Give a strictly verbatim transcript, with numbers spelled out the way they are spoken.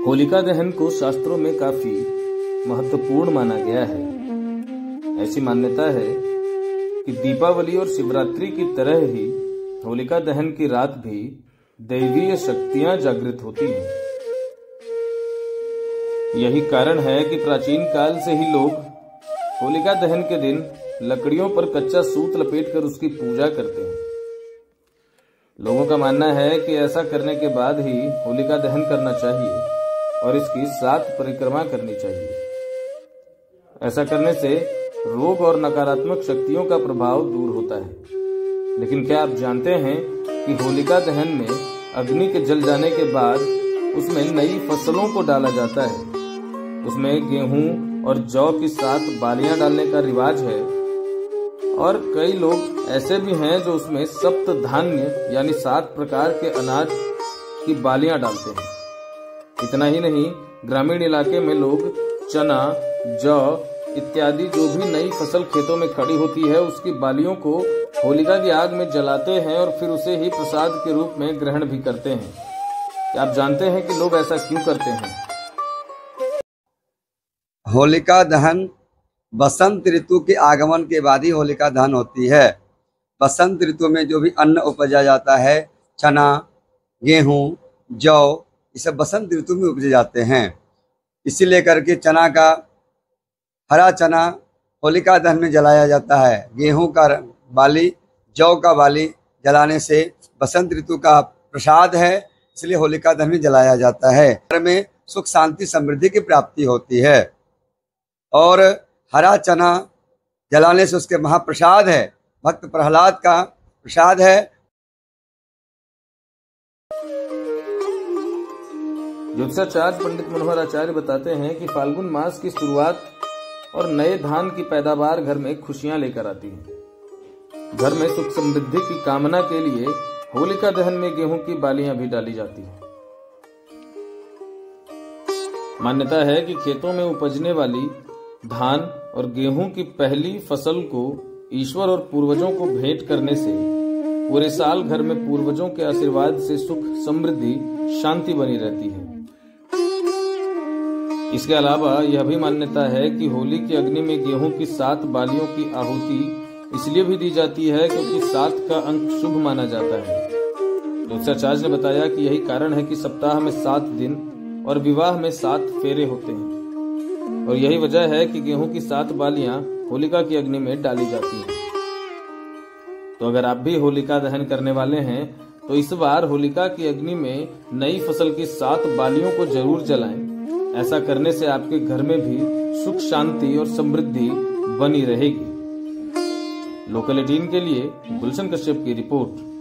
होलिका दहन को शास्त्रों में काफी महत्वपूर्ण माना गया है। ऐसी मान्यता है कि दीपावली और शिवरात्रि की तरह ही होलिका दहन की रात भी दैवीय शक्तियां जागृत होती हैं। यही कारण है कि प्राचीन काल से ही लोग होलिका दहन के दिन लकड़ियों पर कच्चा सूत लपेटकर उसकी पूजा करते हैं। लोगों का मानना है कि ऐसा करने के बाद ही होलिका दहन करना चाहिए और इसकी सात परिक्रमा करनी चाहिए। ऐसा करने से रोग और नकारात्मक शक्तियों का प्रभाव दूर होता है। लेकिन क्या आप जानते हैं कि होलिका दहन में अग्नि के जल जाने के बाद उसमें नई फसलों को डाला जाता है। उसमें गेहूं और जौ की सात बालियां डालने का रिवाज है और कई लोग ऐसे भी हैं जो उसमें सप्त धान्य यानी सात प्रकार के अनाज की बालियां डालते हैं। इतना ही नहीं, ग्रामीण इलाके में लोग चना, जौ इत्यादि जो भी नई फसल खेतों में खड़ी होती है उसकी बालियों को होलिका की आग में जलाते हैं और फिर उसे ही प्रसाद के रूप में ग्रहण भी करते हैं। क्या आप जानते हैं कि लोग ऐसा क्यों करते हैं? होलिका दहन बसंत ऋतु के आगमन के बाद ही होलिका दहन होती है। बसंत ऋतु में जो भी अन्न उपजा जाता है, चना, गेहूं, जौ, ये सब बसंत ऋतु में उपजे जाते हैं। इसीलिए करके चना का हरा चना होलिका दहन में जलाया जाता है। गेहूं का बाली, जौ का बाली जलाने से बसंत ऋतु का प्रसाद है, इसलिए होलिका दहन में जलाया जाता है। घर में सुख शांति समृद्धि की प्राप्ति होती है और हरा चना जलाने से उसके महाप्रसाद है, भक्त प्रहलाद का प्रसाद है। ज्योतिषाचार्य पंडित मनोहर आचार्य बताते हैं कि फाल्गुन मास की शुरुआत और नए धान की पैदावार घर में खुशियां लेकर आती है। घर में सुख समृद्धि की कामना के लिए होलिका दहन में गेहूं की बालियां भी डाली जाती हैं। मान्यता है कि खेतों में उपजने वाली धान और गेहूं की पहली फसल को ईश्वर और पूर्वजों को भेंट करने से पूरे साल घर में पूर्वजों के आशीर्वाद से सुख समृद्धि शांति बनी रहती है। इसके अलावा यह भी मान्यता है कि होली की अग्नि में गेहूं की सात बालियों की आहुति इसलिए भी दी जाती है क्योंकि सात का अंक शुभ माना जाता है। ज्योतिषाचार्य ने बताया कि यही कारण है कि सप्ताह में सात दिन और विवाह में सात फेरे होते हैं और यही वजह है कि गेहूं की सात बालियां होलिका की अग्नि में डाली जाती हैं। तो अगर आप भी होलिका दहन करने वाले हैं तो इस बार होलिका की अग्नि में नई फसल की सात बालियों को जरूर जलाएं। ऐसा करने से आपके घर में भी सुख शांति और समृद्धि बनी रहेगी। लोकल एटीन के लिए गुलशन कश्यप की रिपोर्ट।